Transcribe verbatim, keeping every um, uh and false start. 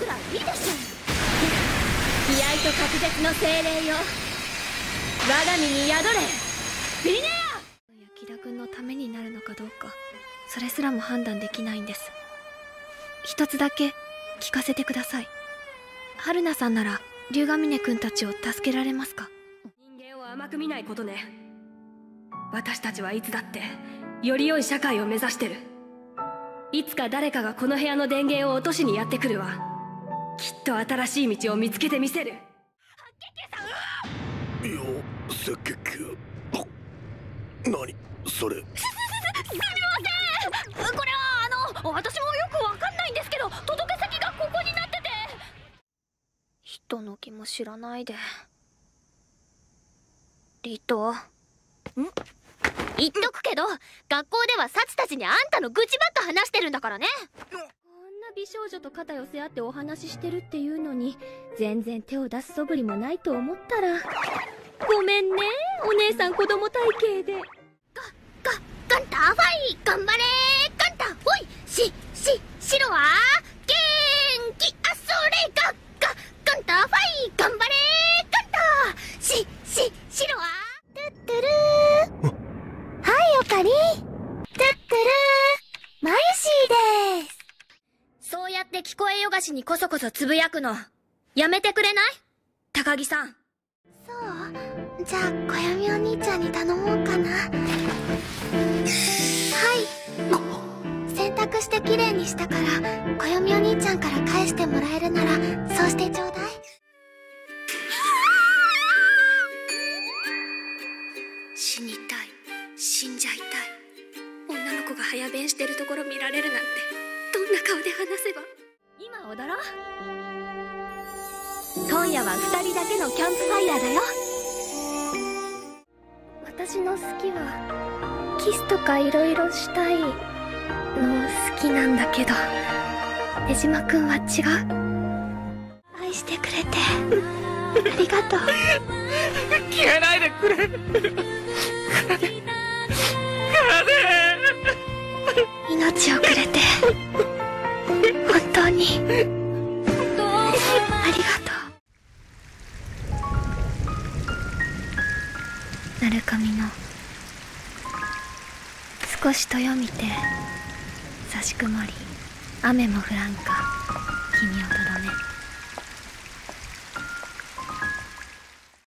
くらいいいでしょ。気合と隔絶の精霊よ、我が身に宿れフィネア。 キラ君のためになるのかどうか、それすらも判断できないんです。一つだけ聞かせてください。春菜さんなら龍ヶ峰君たちを助けられますか？ 人間を甘く見ないことね。私たちはいつだってより良い社会を目指してる。いつか誰かがこの部屋の電源を落としにやってくるわ。きっと新しい道を見つけてみせる。 いや、赤血球。何それ。すすみません、これはあの私もよくわかんないんですけど、届け先がここになってて。 人の気も知らないで。リト。ん言っとくけど、学校ではサチたちにあんたの愚痴ばっか話してるんだからね。こんな美少女と肩寄せ合ってお話ししてるっていうのに全然手を出す素振りもないと思ったら、ごめんね、お姉さん子供体型で。ガ、ガ、ガンタファイ頑張れガンタほいし、し、白は元気あ、それが、ガ、ガンタファイ頑張れガンタし、し、白はトゥットゥルーはい、おかり。トゥットゥルーマユシーです。そうやって聞こえよがしにこそこそつぶやくのやめてくれない？高木さん。そう？じゃあ小闇お兄ちゃんに頼もうかな。はい。洗濯してきれいにしたから小闇お兄ちゃんから返してもらえるならそうしてちょうだい。 死にたい、死んじゃいたい。女の子が早弁してるところ見られるなんて、どんな顔で話せば。 今踊ろう。今夜は二人だけのキャンプファイヤーだよ。 私の好きはキスとかいろいろしたいの好きなんだけど、江島くんは違う。愛してくれてありがとう。 消えないでくれ。 命をくれて本当にありがとう。なるかみの少し豊見て差し曇り雨も降らんか君踊